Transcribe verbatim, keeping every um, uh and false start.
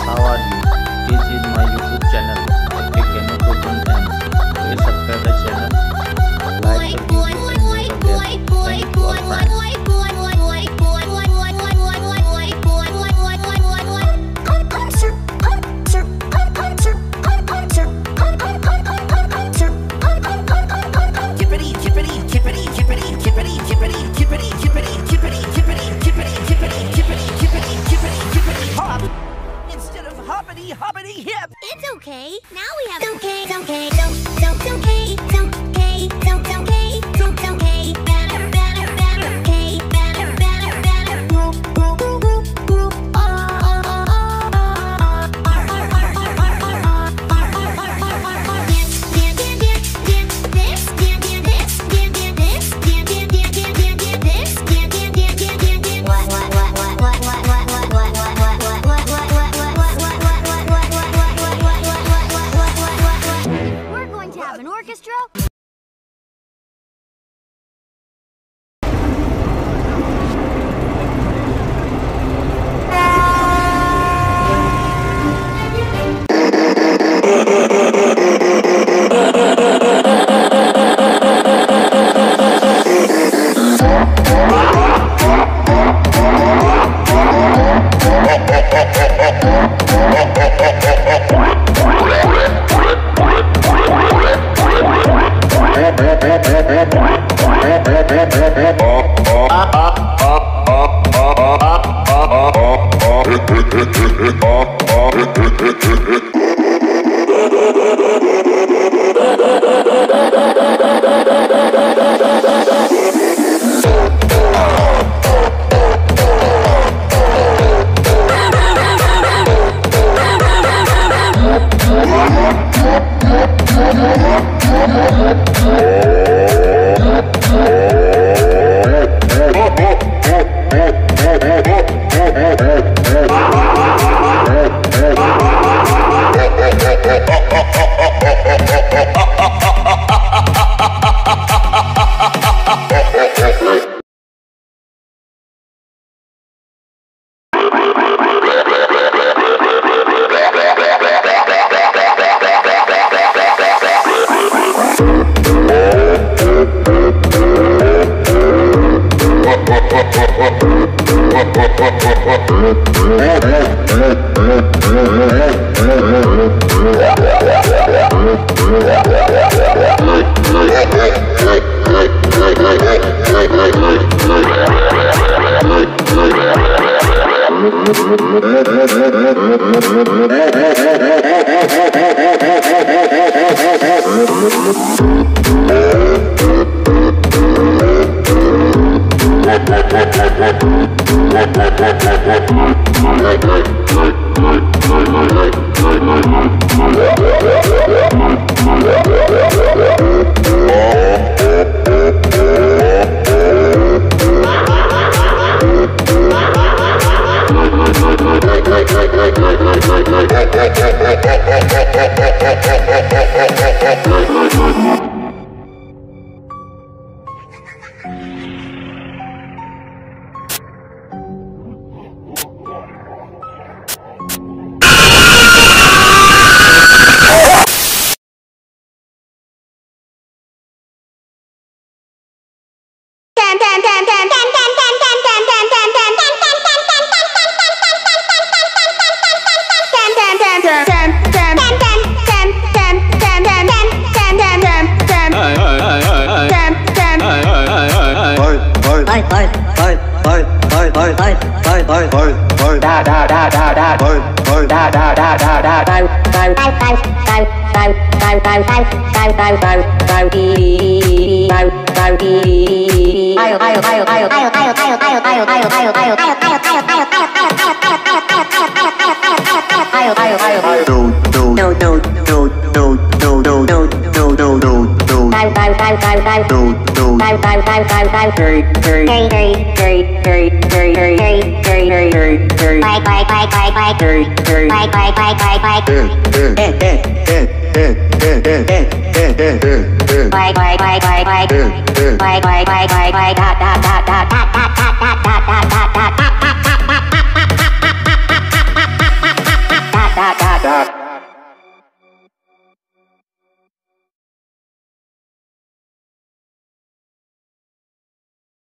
how are you? This is my YouTube channel. Epic Gamer two point ten. Please subscribe the channel, like the video and share the bell. Thank you all friends. Hoppity hoppity hip. It's okay. Now we have okay, okay, don't, don't, okay, don't, okay, don't, okay, don't, okay, better, better, better, okay, better, better, better, group, group, group, group, oh, oh, oh, oh, an orchestra? Bye bye bye bye bye bye bye bye bye